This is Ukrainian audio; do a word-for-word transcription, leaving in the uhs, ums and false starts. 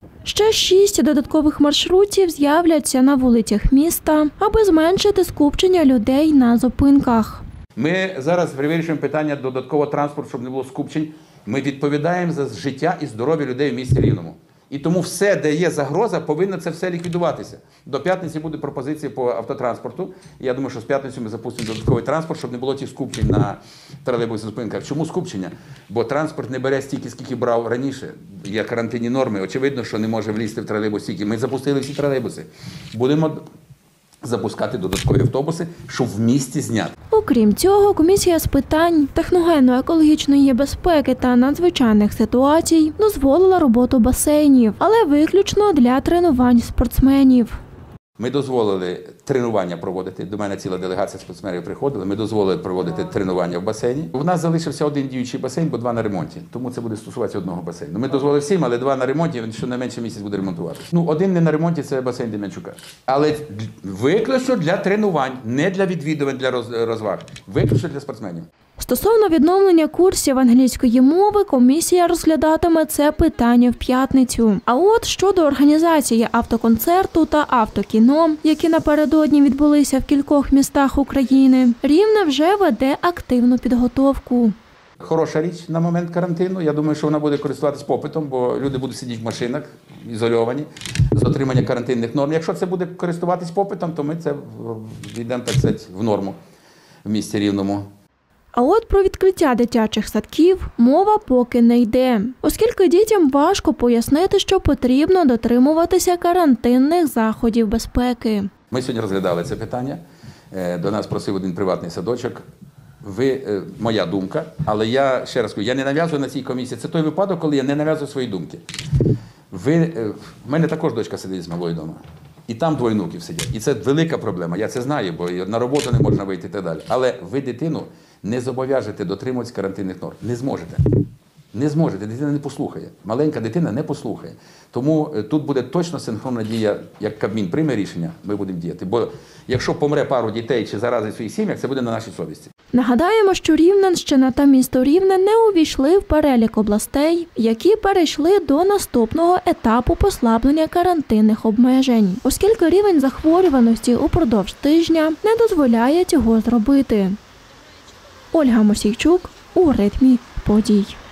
Ще шість додаткових маршрутів з'являться на вулицях міста, аби зменшити скупчення людей на зупинках. Ми зараз вирішуємо питання додаткового транспорту, щоб не було скупчень. Ми відповідаємо за життя і здоров'я людей в місті Рівному. І тому все, де є загроза, повинно це все ліквідуватися. До п'ятниці буде пропозиція по автотранспорту. Я думаю, що з п'ятниці ми запустимо додатковий транспорт, щоб не було тих скупчень на тролейбусних зупинках. Чому скупчення? Бо транспорт не бере стільки, скільки брав раніше. Є карантинні норми. Очевидно, що не може влізти в тролейбус стільки. Ми запустили всі тролейбуси. Будемо запускати додаткові автобуси, щоб в місті зняти. Окрім цього, комісія з питань техногенно-екологічної безпеки та надзвичайних ситуацій дозволила роботу басейнів, але виключно для тренувань спортсменів. Ми дозволили тренування проводити. До мене ціла делегація спортсменів приходила. Ми дозволили проводити тренування в басейні. У нас залишився один діючий басейн, бо два на ремонті. Тому це буде стосуватися одного басейну. Ми дозволили всім, але два на ремонті, він щонайменше місяць буде ремонтуватися. Ну, один не на ремонті – це басейн Дем'янчука. Але виключно для тренувань, не для відвідувань, для розваг. Виключно для спортсменів. Стосовно відновлення курсів англійської мови, комісія розглядатиме це питання в п'ятницю. А от щодо організації автоконцерту та автокіно, які напередодні відбулися в кількох містах України, Рівне вже веде активну підготовку. Хороша річ на момент карантину. Я думаю, що вона буде користуватися попитом, бо люди будуть сидіти в машинах, ізольовані, з отримання карантинних норм. Якщо це буде користуватись попитом, то ми це війдемо, так сказати, в норму в місті Рівному. А от про відкриття дитячих садків мова поки не йде, оскільки дітям важко пояснити, що потрібно дотримуватися карантинних заходів безпеки. Ми сьогодні розглядали це питання. До нас просив один приватний садочок. Ви, моя думка, але я ще раз кажу, я не нав'язую на цій комісії. Це той випадок, коли я не нав'язую свої думки. Ви, в мене також дочка сидить з малою вдома. І там двоє внуків сидять. І це велика проблема. Я це знаю, бо на роботу не можна вийти і так далі. Але ви дитину не зобов'яжете дотримуватися карантинних норм. Не зможете. Не зможете. Дитина не послухає. Маленька дитина не послухає. Тому тут буде точно синхронна дія, як Кабмін прийме рішення, ми будемо діяти. Бо якщо помре пару дітей чи заразить своїх сім'ях, це буде на нашій совісті. Нагадаємо, що Рівненщина та місто Рівне не увійшли в перелік областей, які перейшли до наступного етапу послаблення карантинних обмежень, оскільки рівень захворюваності упродовж тижня не дозволяє цього зробити. Ольга Мосійчук у ритмі подій.